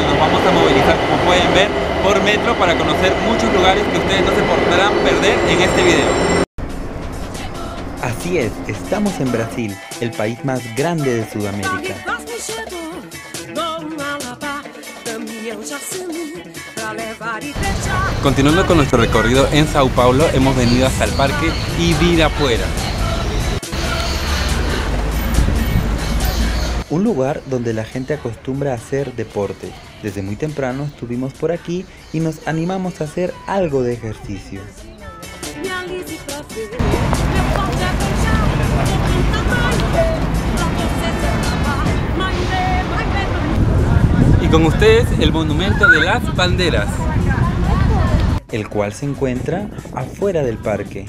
donde nos vamos a movilizar, como pueden ver, por metro para conocer muchos lugares que ustedes no se podrán perder en este video. Así es, estamos en Brasil, el país más grande de Sudamérica. Continuando con nuestro recorrido en Sao Paulo, hemos venido hasta el Parque Ibirapuera. Un lugar donde la gente acostumbra a hacer deporte. Desde muy temprano estuvimos por aquí y nos animamos a hacer algo de ejercicio. Y con ustedes el monumento de las banderas, el cual se encuentra afuera del parque.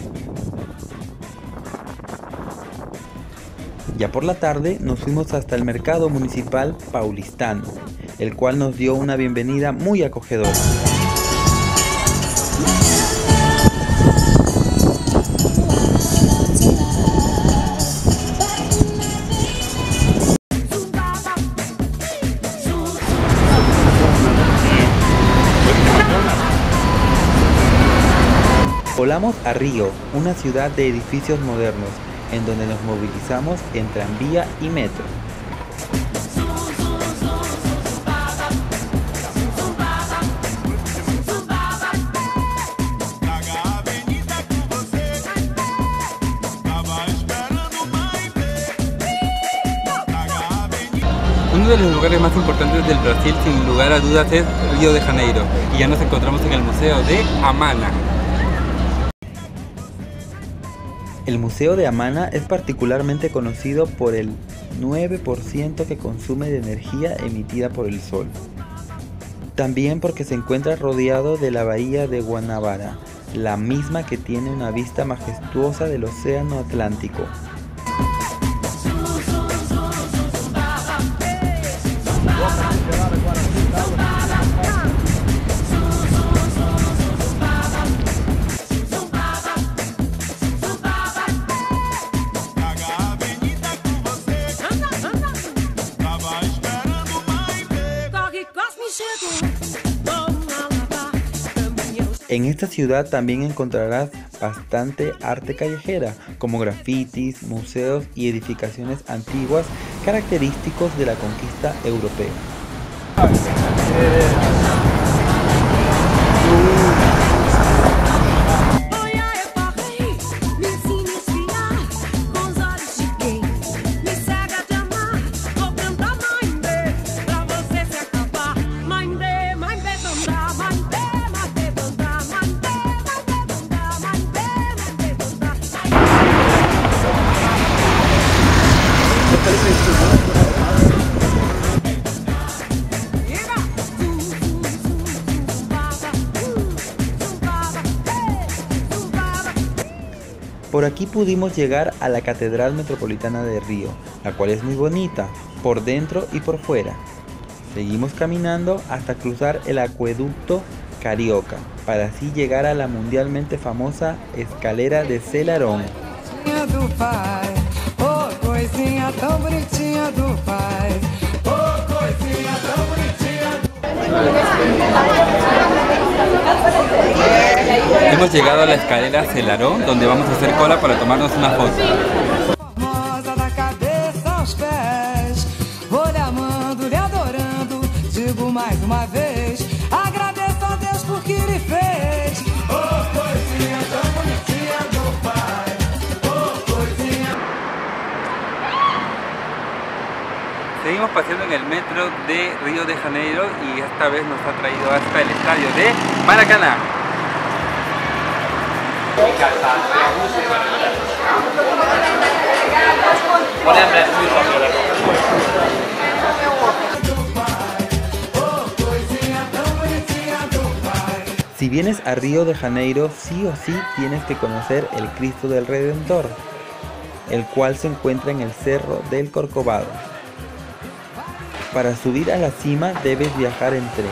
Ya por la tarde nos fuimos hasta el mercado municipal paulistano, el cual nos dio una bienvenida muy acogedora. Volamos a Río, una ciudad de edificios modernos, en donde nos movilizamos en tranvía y metro. Uno de los lugares más importantes del Brasil, sin lugar a dudas, es Río de Janeiro, y ya nos encontramos en el Museo de Amana. El Museo de Amana es particularmente conocido por el 9% que consume de energía emitida por el sol. También porque se encuentra rodeado de la bahía de Guanabara, la misma que tiene una vista majestuosa del océano Atlántico. En esta ciudad también encontrarás bastante arte callejera, como grafitis, museos y edificaciones antiguas característicos de la conquista europea. Por aquí pudimos llegar a la Catedral Metropolitana de Río, la cual es muy bonita, por dentro y por fuera. Seguimos caminando hasta cruzar el acueducto Carioca, para así llegar a la mundialmente famosa escalera de Selarón. Hemos llegado a la escalera Selarón, donde vamos a hacer cola para tomarnos una foto. Seguimos paseando en el metro de Río de Janeiro y esta vez nos ha traído hasta el estadio de Maracaná. Si vienes a Río de Janeiro, sí o sí tienes que conocer el Cristo del Redentor, el cual se encuentra en el Cerro del Corcovado. Para subir a la cima debes viajar en tren.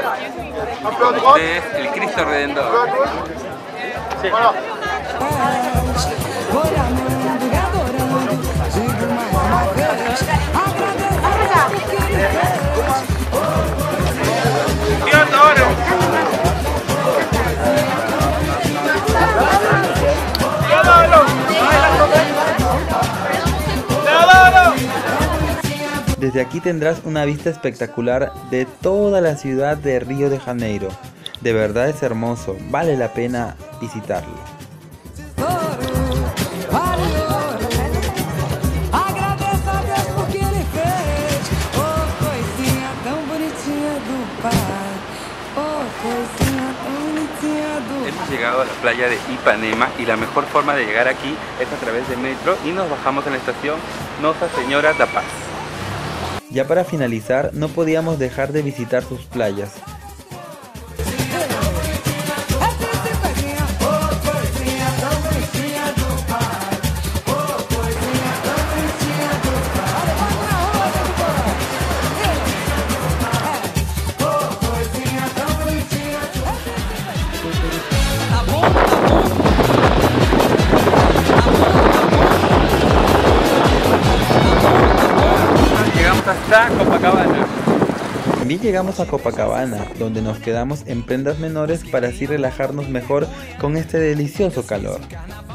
Este es el Cristo Redentor. Desde aquí tendrás una vista espectacular de toda la ciudad de Río de Janeiro. De verdad es hermoso, vale la pena visitarlo. Hemos llegado a la playa de Ipanema y la mejor forma de llegar aquí es a través de metro y nos bajamos en la estación Nossa Senhora da Paz. Ya para finalizar, no podíamos dejar de visitar sus playas. Hasta Copacabana. También llegamos a Copacabana, donde nos quedamos en prendas menores para así relajarnos mejor con este delicioso calor.